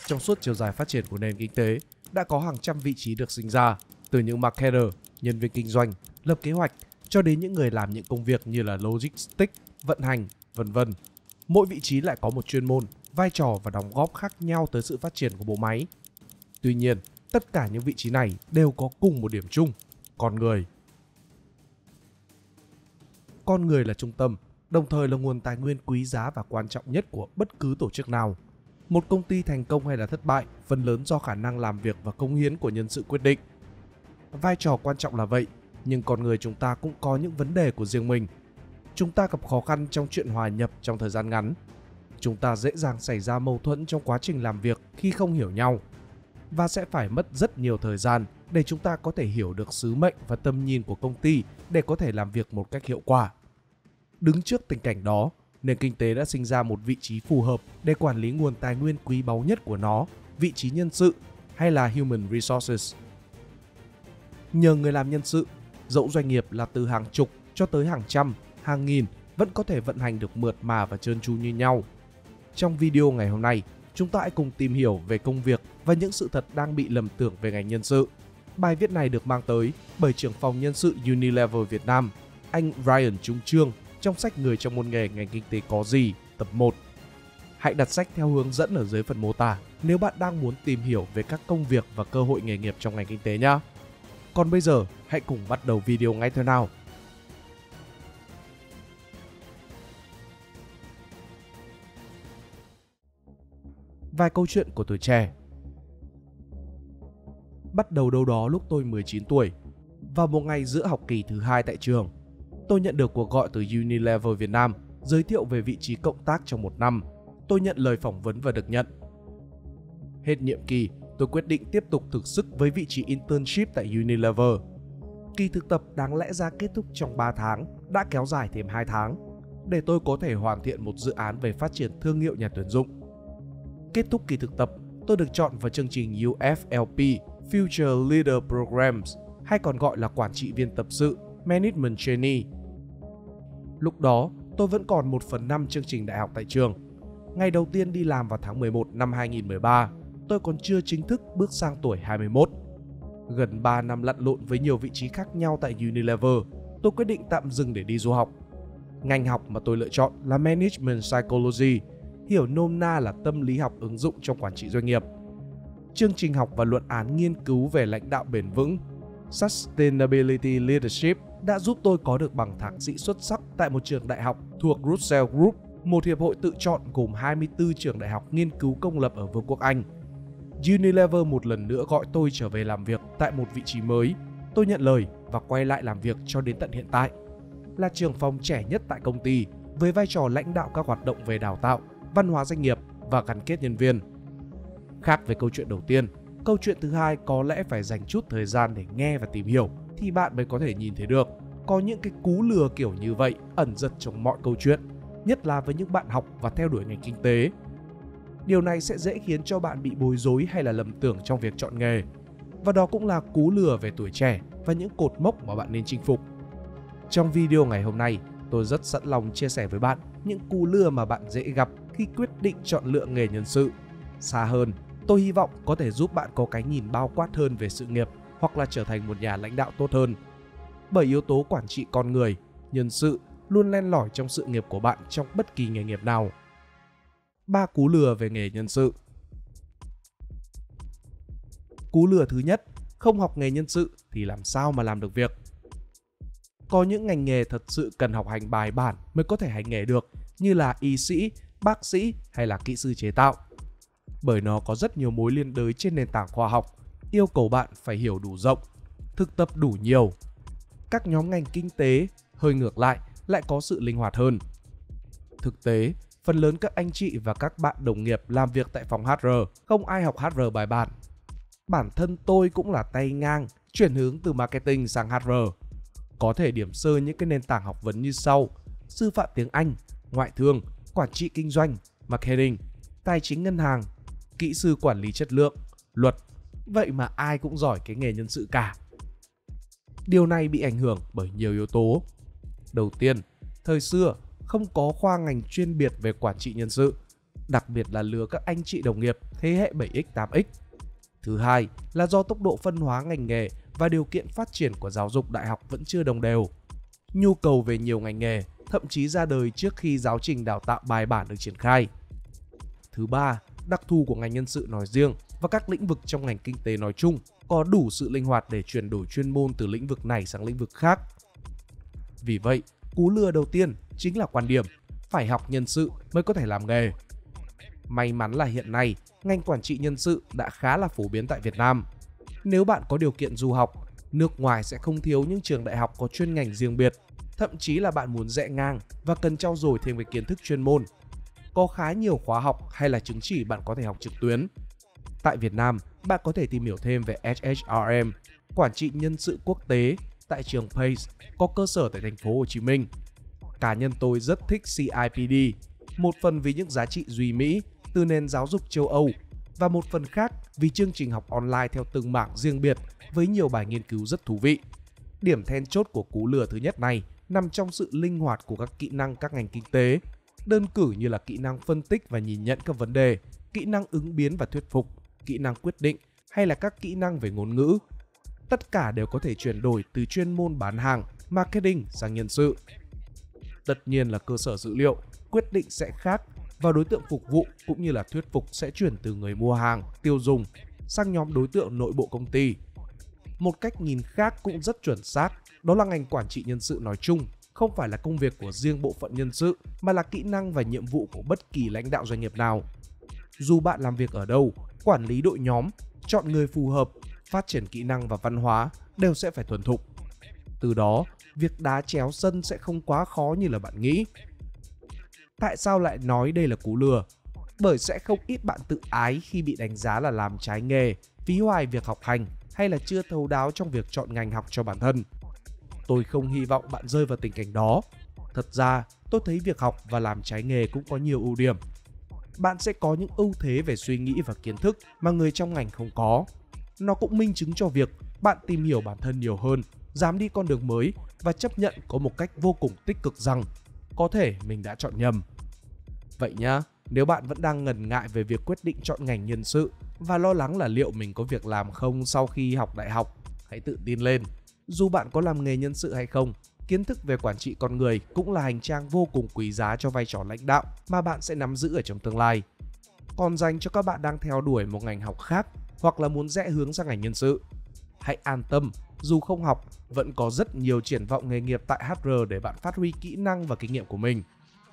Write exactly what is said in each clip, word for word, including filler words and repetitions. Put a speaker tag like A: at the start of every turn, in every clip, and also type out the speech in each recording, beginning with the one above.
A: Trong suốt chiều dài phát triển của nền kinh tế, đã có hàng trăm vị trí được sinh ra, từ những marketer, nhân viên kinh doanh, lập kế hoạch, cho đến những người làm những công việc như là logistics, vận hành, vân vân. Mỗi vị trí lại có một chuyên môn, vai trò và đóng góp khác nhau tới sự phát triển của bộ máy. Tuy nhiên, tất cả những vị trí này đều có cùng một điểm chung: con người. Con người là trung tâm, đồng thời là nguồn tài nguyên quý giá và quan trọng nhất của bất cứ tổ chức nào. Một công ty thành công hay là thất bại phần lớn do khả năng làm việc và cống hiến của nhân sự quyết định. Vai trò quan trọng là vậy, nhưng con người chúng ta cũng có những vấn đề của riêng mình. Chúng ta gặp khó khăn trong chuyện hòa nhập trong thời gian ngắn. Chúng ta dễ dàng xảy ra mâu thuẫn trong quá trình làm việc khi không hiểu nhau. Và sẽ phải mất rất nhiều thời gian để chúng ta có thể hiểu được sứ mệnh và tầm nhìn của công ty để có thể làm việc một cách hiệu quả. Đứng trước tình cảnh đó, nền kinh tế đã sinh ra một vị trí phù hợp để quản lý nguồn tài nguyên quý báu nhất của nó, vị trí nhân sự hay là Human Resources. Nhờ người làm nhân sự, dẫu doanh nghiệp là từ hàng chục cho tới hàng trăm, hàng nghìn vẫn có thể vận hành được mượt mà và trơn tru như nhau. Trong video ngày hôm nay, chúng ta hãy cùng tìm hiểu về công việc và những sự thật đang bị lầm tưởng về ngành nhân sự. Bài viết này được mang tới bởi trưởng phòng nhân sự Unilever Việt Nam, anh Ryan Trung Trương, trong sách Người trong môn nghề ngành kinh tế có gì, tập một. Hãy đặt sách theo hướng dẫn ở dưới phần mô tả nếu bạn đang muốn tìm hiểu về các công việc và cơ hội nghề nghiệp trong ngành kinh tế nhé. Còn bây giờ, hãy cùng bắt đầu video ngay thôi nào. Vài câu chuyện của tuổi trẻ. Bắt đầu đâu đó lúc tôi mười chín tuổi, vào một ngày giữa học kỳ thứ hai tại trường, tôi nhận được cuộc gọi từ Unilever Việt Nam giới thiệu về vị trí cộng tác trong một năm. Tôi nhận lời phỏng vấn và được nhận. Hết nhiệm kỳ, tôi quyết định tiếp tục thực sức với vị trí internship tại Unilever. Kỳ thực tập đáng lẽ ra kết thúc trong ba tháng, đã kéo dài thêm hai tháng, để tôi có thể hoàn thiện một dự án về phát triển thương hiệu nhà tuyển dụng. Kết thúc kỳ thực tập, tôi được chọn vào chương trình U F L P Future Leader Programs, hay còn gọi là quản trị viên tập sự Management Trainee. Lúc đó, tôi vẫn còn một phần năm chương trình đại học tại trường. Ngày đầu tiên đi làm vào tháng mười một năm hai nghìn không trăm mười ba, tôi còn chưa chính thức bước sang tuổi hai mươi mốt. Gần ba năm lặn lộn với nhiều vị trí khác nhau tại Unilever, tôi quyết định tạm dừng để đi du học. Ngành học mà tôi lựa chọn là Management Psychology, hiểu nôm na là tâm lý học ứng dụng trong quản trị doanh nghiệp. Chương trình học và luận án nghiên cứu về lãnh đạo bền vững, Sustainability Leadership, đã giúp tôi có được bằng thạc sĩ xuất sắc tại một trường đại học thuộc Russell Group, một hiệp hội tự chọn gồm hai mươi tư trường đại học nghiên cứu công lập ở Vương quốc Anh. Unilever một lần nữa gọi tôi trở về làm việc tại một vị trí mới. Tôi nhận lời và quay lại làm việc cho đến tận hiện tại. Là trưởng phòng trẻ nhất tại công ty, với vai trò lãnh đạo các hoạt động về đào tạo, văn hóa doanh nghiệp và gắn kết nhân viên. Khác với câu chuyện đầu tiên, câu chuyện thứ hai có lẽ phải dành chút thời gian để nghe và tìm hiểu thì bạn mới có thể nhìn thấy được. Có những cái cú lừa kiểu như vậy ẩn giật trong mọi câu chuyện, nhất là với những bạn học và theo đuổi ngành kinh tế. Điều này sẽ dễ khiến cho bạn bị bối rối hay là lầm tưởng trong việc chọn nghề. Và đó cũng là cú lừa về tuổi trẻ và những cột mốc mà bạn nên chinh phục. Trong video ngày hôm nay, tôi rất sẵn lòng chia sẻ với bạn những cú lừa mà bạn dễ gặp khi quyết định chọn lựa nghề nhân sự. Xa hơn, tôi hy vọng có thể giúp bạn có cái nhìn bao quát hơn về sự nghiệp hoặc là trở thành một nhà lãnh đạo tốt hơn. Bởi yếu tố quản trị con người, nhân sự luôn len lỏi trong sự nghiệp của bạn trong bất kỳ nghề nghiệp nào. Ba cú lừa về nghề nhân sự. Cú lừa thứ nhất, không học nghề nhân sự thì làm sao mà làm được việc. Có những ngành nghề thật sự cần học hành bài bản mới có thể hành nghề được, như là y sĩ, bác sĩ hay là kỹ sư chế tạo. Bởi nó có rất nhiều mối liên đới trên nền tảng khoa học, yêu cầu bạn phải hiểu đủ rộng, thực tập đủ nhiều. Các nhóm ngành kinh tế, hơi ngược lại, lại có sự linh hoạt hơn. Thực tế, phần lớn các anh chị và các bạn đồng nghiệp làm việc tại phòng hát rờ, không ai học hát rờ bài bản. Bản thân tôi cũng là tay ngang, chuyển hướng từ marketing sang hát rờ. Có thể điểm sơ những cái nền tảng học vấn như sau: sư phạm tiếng Anh, ngoại thương, quản trị kinh doanh, marketing, tài chính ngân hàng, kỹ sư quản lý chất lượng, luật. Vậy mà ai cũng giỏi cái nghề nhân sự cả. Điều này bị ảnh hưởng bởi nhiều yếu tố. Đầu tiên, thời xưa không có khoa ngành chuyên biệt về quản trị nhân sự. đặc biệt là lứa các anh chị đồng nghiệp thế hệ bảy x tám x. Thứ hai là do tốc độ phân hóa ngành nghề và điều kiện phát triển của giáo dục đại học vẫn chưa đồng đều. Nhu cầu về nhiều ngành nghề thậm chí ra đời trước khi giáo trình đào tạo bài bản được triển khai. Thứ ba, đặc thù của ngành nhân sự nói riêng và các lĩnh vực trong ngành kinh tế nói chung có đủ sự linh hoạt để chuyển đổi chuyên môn từ lĩnh vực này sang lĩnh vực khác. Vì vậy, cú lừa đầu tiên chính là quan điểm phải học nhân sự mới có thể làm nghề. May mắn là hiện nay, ngành quản trị nhân sự đã khá là phổ biến tại Việt Nam. Nếu bạn có điều kiện du học, nước ngoài sẽ không thiếu những trường đại học có chuyên ngành riêng biệt. Thậm chí là bạn muốn rẽ ngang và cần trau dồi thêm về kiến thức chuyên môn, có khá nhiều khóa học hay là chứng chỉ bạn có thể học trực tuyến. Tại Việt Nam, bạn có thể tìm hiểu thêm về ét hát rờ em, quản trị nhân sự quốc tế tại trường Pace, có cơ sở tại thành phố Hồ Chí Minh. Cá nhân tôi rất thích xê i pê đê, một phần vì những giá trị duy mỹ từ nền giáo dục châu Âu và một phần khác vì chương trình học online theo từng mảng riêng biệt với nhiều bài nghiên cứu rất thú vị. Điểm then chốt của cú lừa thứ nhất này nằm trong sự linh hoạt của các kỹ năng các ngành kinh tế, đơn cử như là kỹ năng phân tích và nhìn nhận các vấn đề, kỹ năng ứng biến và thuyết phục, kỹ năng quyết định hay là các kỹ năng về ngôn ngữ. Tất cả đều có thể chuyển đổi từ chuyên môn bán hàng, marketing sang nhân sự. Tất nhiên là cơ sở dữ liệu, quyết định sẽ khác và đối tượng phục vụ cũng như là thuyết phục sẽ chuyển từ người mua hàng, tiêu dùng sang nhóm đối tượng nội bộ công ty. Một cách nhìn khác cũng rất chuẩn xác, đó là ngành quản trị nhân sự nói chung không phải là công việc của riêng bộ phận nhân sự mà là kỹ năng và nhiệm vụ của bất kỳ lãnh đạo doanh nghiệp nào. Dù bạn làm việc ở đâu, quản lý đội nhóm, chọn người phù hợp, phát triển kỹ năng và văn hóa đều sẽ phải thuần thục. Từ đó, việc đá chéo sân sẽ không quá khó như là bạn nghĩ. Tại sao lại nói đây là cú lừa? Bởi sẽ không ít bạn tự ái khi bị đánh giá là làm trái nghề, phí hoài việc học hành hay là chưa thấu đáo trong việc chọn ngành học cho bản thân. Tôi không hy vọng bạn rơi vào tình cảnh đó. Thật ra, tôi thấy việc học và làm trái nghề cũng có nhiều ưu điểm. Bạn sẽ có những ưu thế về suy nghĩ và kiến thức mà người trong ngành không có. Nó cũng minh chứng cho việc bạn tìm hiểu bản thân nhiều hơn, dám đi con đường mới và chấp nhận có một cách vô cùng tích cực rằng có thể mình đã chọn nhầm. Vậy nhá, nếu bạn vẫn đang ngần ngại về việc quyết định chọn ngành nhân sự và lo lắng là liệu mình có việc làm không sau khi học đại học, hãy tự tin lên. Dù bạn có làm nghề nhân sự hay không, kiến thức về quản trị con người cũng là hành trang vô cùng quý giá cho vai trò lãnh đạo mà bạn sẽ nắm giữ ở trong tương lai. Còn dành cho các bạn đang theo đuổi một ngành học khác hoặc là muốn rẽ hướng sang ngành nhân sự, hãy an tâm, dù không học, vẫn có rất nhiều triển vọng nghề nghiệp tại hát rờ để bạn phát huy kỹ năng và kinh nghiệm của mình.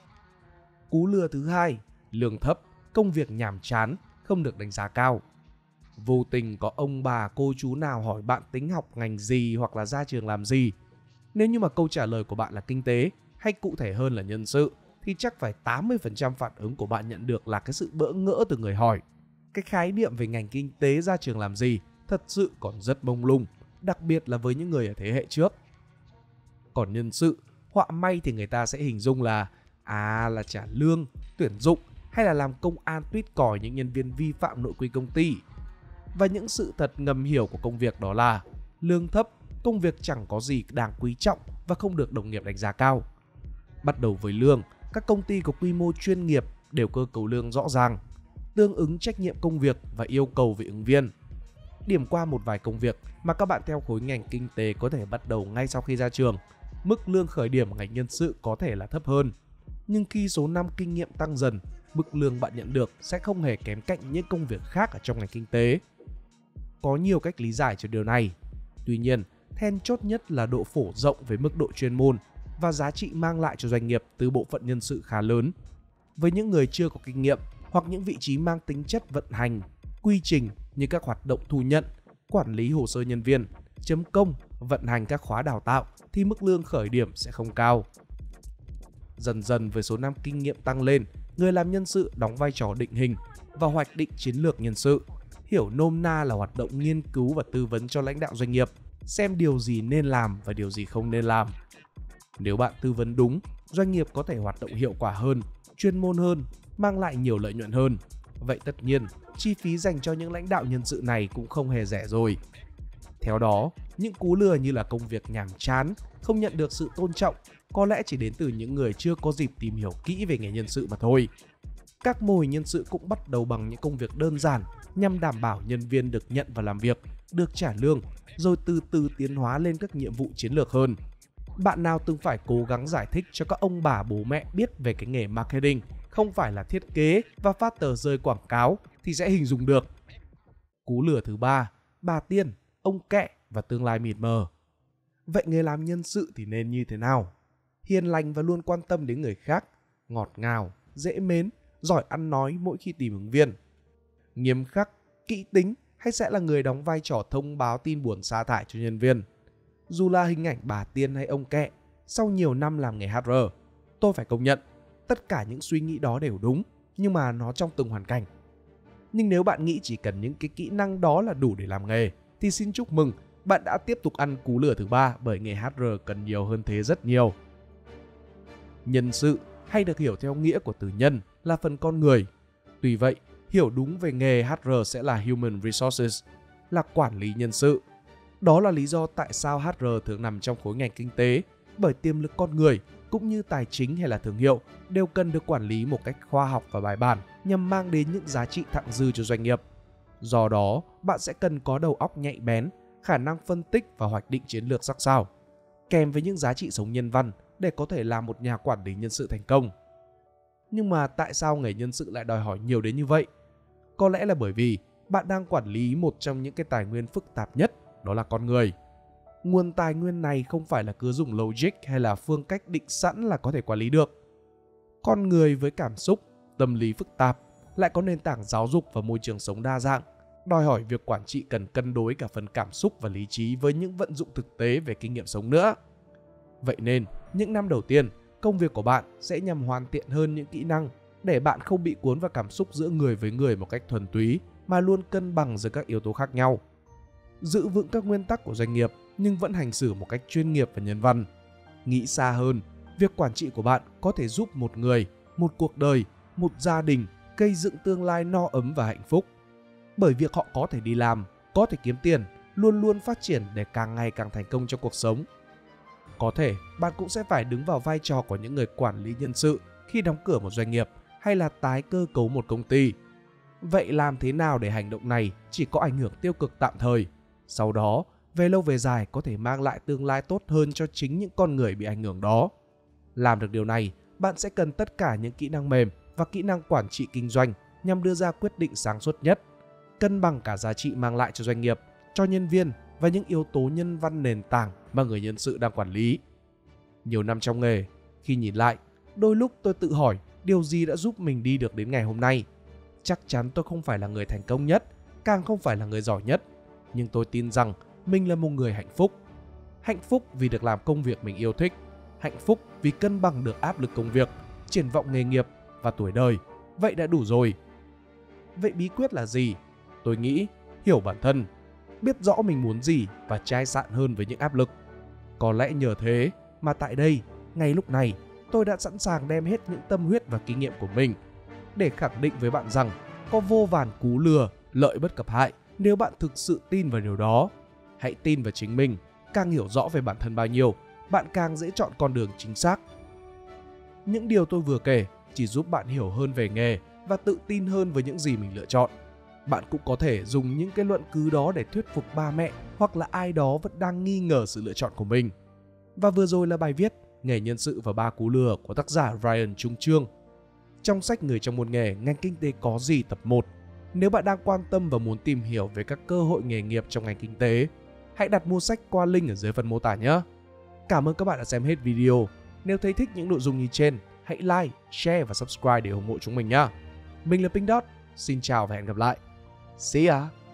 A: Cú lừa thứ hai, lương thấp, công việc nhàm chán, không được đánh giá cao. Vô tình có ông bà cô chú nào hỏi bạn tính học ngành gì hoặc là ra trường làm gì. Nếu như mà câu trả lời của bạn là kinh tế hay cụ thể hơn là nhân sự thì chắc phải tám mươi phần trăm phản ứng của bạn nhận được là cái sự bỡ ngỡ từ người hỏi. Cái khái niệm về ngành kinh tế ra trường làm gì thật sự còn rất mông lung, đặc biệt là với những người ở thế hệ trước. Còn nhân sự, họa may thì người ta sẽ hình dung là à là trả lương, tuyển dụng hay là làm công an tuýt còi những nhân viên vi phạm nội quy công ty. Và những sự thật ngầm hiểu của công việc đó là lương thấp, công việc chẳng có gì đáng quý trọng và không được đồng nghiệp đánh giá cao. Bắt đầu với lương, các công ty có quy mô chuyên nghiệp đều cơ cấu lương rõ ràng, tương ứng trách nhiệm công việc và yêu cầu về ứng viên. Điểm qua một vài công việc mà các bạn theo khối ngành kinh tế có thể bắt đầu ngay sau khi ra trường, mức lương khởi điểm ngành nhân sự có thể là thấp hơn. Nhưng khi số năm kinh nghiệm tăng dần, mức lương bạn nhận được sẽ không hề kém cạnh những công việc khác ở trong ngành kinh tế. Có nhiều cách lý giải cho điều này. Tuy nhiên, then chốt nhất là độ phổ rộng với mức độ chuyên môn và giá trị mang lại cho doanh nghiệp từ bộ phận nhân sự khá lớn. Với những người chưa có kinh nghiệm hoặc những vị trí mang tính chất vận hành, quy trình như các hoạt động thu nhận, quản lý hồ sơ nhân viên, chấm công, vận hành các khóa đào tạo thì mức lương khởi điểm sẽ không cao. Dần dần với số năm kinh nghiệm tăng lên, người làm nhân sự đóng vai trò định hình và hoạch định chiến lược nhân sự, hiểu nôm na là hoạt động nghiên cứu và tư vấn cho lãnh đạo doanh nghiệp, xem điều gì nên làm và điều gì không nên làm. Nếu bạn tư vấn đúng, doanh nghiệp có thể hoạt động hiệu quả hơn, chuyên môn hơn, mang lại nhiều lợi nhuận hơn. Vậy tất nhiên, chi phí dành cho những lãnh đạo nhân sự này cũng không hề rẻ rồi. Theo đó, những cú lừa như là công việc nhàm chán, không nhận được sự tôn trọng, có lẽ chỉ đến từ những người chưa có dịp tìm hiểu kỹ về nghề nhân sự mà thôi. Các mô hình nhân sự cũng bắt đầu bằng những công việc đơn giản nhằm đảm bảo nhân viên được nhận và làm việc, được trả lương, rồi từ từ tiến hóa lên các nhiệm vụ chiến lược hơn. Bạn nào từng phải cố gắng giải thích cho các ông bà bố mẹ biết về cái nghề marketing không phải là thiết kế và phát tờ rơi quảng cáo thì sẽ hình dung được. Cú lừa thứ ba, bà Tiên, ông Kẹ và tương lai mịt mờ. Vậy nghề làm nhân sự thì nên như thế nào? Hiền lành và luôn quan tâm đến người khác, ngọt ngào, dễ mến, giỏi ăn nói mỗi khi tìm ứng viên. Nghiêm khắc, kỹ tính hay sẽ là người đóng vai trò thông báo tin buồn sa thải cho nhân viên? Dù là hình ảnh bà Tiên hay ông Kẹ, sau nhiều năm làm nghề hát rờ, tôi phải công nhận tất cả những suy nghĩ đó đều đúng, nhưng mà nó trong từng hoàn cảnh. Nhưng nếu bạn nghĩ chỉ cần những cái kỹ năng đó là đủ để làm nghề, thì xin chúc mừng, bạn đã tiếp tục ăn cú lừa thứ ba, bởi nghề hát rờ cần nhiều hơn thế rất nhiều. Nhân sự hay được hiểu theo nghĩa của từ nhân là phần con người. Tuy vậy, hiểu đúng về nghề hát rờ sẽ là Human Resources, là quản lý nhân sự. Đó là lý do tại sao hát rờ thường nằm trong khối ngành kinh tế, bởi tiềm lực con người cũng như tài chính hay là thương hiệu đều cần được quản lý một cách khoa học và bài bản nhằm mang đến những giá trị thặng dư cho doanh nghiệp. Do đó, bạn sẽ cần có đầu óc nhạy bén, khả năng phân tích và hoạch định chiến lược sắc sảo, kèm với những giá trị sống nhân văn để có thể làm một nhà quản lý nhân sự thành công. Nhưng mà tại sao nghề nhân sự lại đòi hỏi nhiều đến như vậy? Có lẽ là bởi vì bạn đang quản lý một trong những cái tài nguyên phức tạp nhất, đó là con người. Nguồn tài nguyên này không phải là cứ dùng logic hay là phương cách định sẵn là có thể quản lý được. Con người với cảm xúc, tâm lý phức tạp, lại có nền tảng giáo dục và môi trường sống đa dạng, đòi hỏi việc quản trị cần cân đối cả phần cảm xúc và lý trí với những vận dụng thực tế về kinh nghiệm sống nữa. Vậy nên, những năm đầu tiên, công việc của bạn sẽ nhằm hoàn thiện hơn những kỹ năng để bạn không bị cuốn vào cảm xúc giữa người với người một cách thuần túy, mà luôn cân bằng giữa các yếu tố khác nhau. Giữ vững các nguyên tắc của doanh nghiệp nhưng vẫn hành xử một cách chuyên nghiệp và nhân văn. Nghĩ xa hơn, việc quản trị của bạn có thể giúp một người, một cuộc đời, một gia đình gây dựng tương lai no ấm và hạnh phúc. Bởi việc họ có thể đi làm, có thể kiếm tiền, luôn luôn phát triển để càng ngày càng thành công trong cuộc sống. Có thể bạn cũng sẽ phải đứng vào vai trò của những người quản lý nhân sự khi đóng cửa một doanh nghiệp hay là tái cơ cấu một công ty. Vậy làm thế nào để hành động này chỉ có ảnh hưởng tiêu cực tạm thời, sau đó về lâu về dài có thể mang lại tương lai tốt hơn cho chính những con người bị ảnh hưởng đó? Làm được điều này, bạn sẽ cần tất cả những kỹ năng mềm và kỹ năng quản trị kinh doanh nhằm đưa ra quyết định sáng suốt nhất, cân bằng cả giá trị mang lại cho doanh nghiệp, cho nhân viên và những yếu tố nhân văn nền tảng mà người nhân sự đang quản lý. Nhiều năm trong nghề, khi nhìn lại, đôi lúc tôi tự hỏi điều gì đã giúp mình đi được đến ngày hôm nay. Chắc chắn tôi không phải là người thành công nhất, càng không phải là người giỏi nhất, nhưng tôi tin rằng mình là một người hạnh phúc. Hạnh phúc vì được làm công việc mình yêu thích, hạnh phúc vì cân bằng được áp lực công việc, triển vọng nghề nghiệp và tuổi đời. Vậy đã đủ rồi. Vậy bí quyết là gì? Tôi nghĩ hiểu bản thân, biết rõ mình muốn gì và chai sạn hơn với những áp lực. Có lẽ nhờ thế mà tại đây, ngay lúc này, tôi đã sẵn sàng đem hết những tâm huyết và kinh nghiệm của mình để khẳng định với bạn rằng có vô vàn cú lừa, lợi bất cập hại nếu bạn thực sự tin vào điều đó. Hãy tin vào chính mình, càng hiểu rõ về bản thân bao nhiêu, bạn càng dễ chọn con đường chính xác. Những điều tôi vừa kể chỉ giúp bạn hiểu hơn về nghề và tự tin hơn với những gì mình lựa chọn. Bạn cũng có thể dùng những cái luận cứ đó để thuyết phục ba mẹ hoặc là ai đó vẫn đang nghi ngờ sự lựa chọn của mình. Và vừa rồi là bài viết Nghề nhân sự và ba cú lừa của tác giả Ryan Trung Trương. Trong sách Người trong một nghề, ngành kinh tế có gì tập một. Nếu bạn đang quan tâm và muốn tìm hiểu về các cơ hội nghề nghiệp trong ngành kinh tế, hãy đặt mua sách qua link ở dưới phần mô tả nhé. Cảm ơn các bạn đã xem hết video. Nếu thấy thích những nội dung như trên, hãy like, share và subscribe để ủng hộ chúng mình nhé. Mình là Pink Dot. Xin chào và hẹn gặp lại. See ya!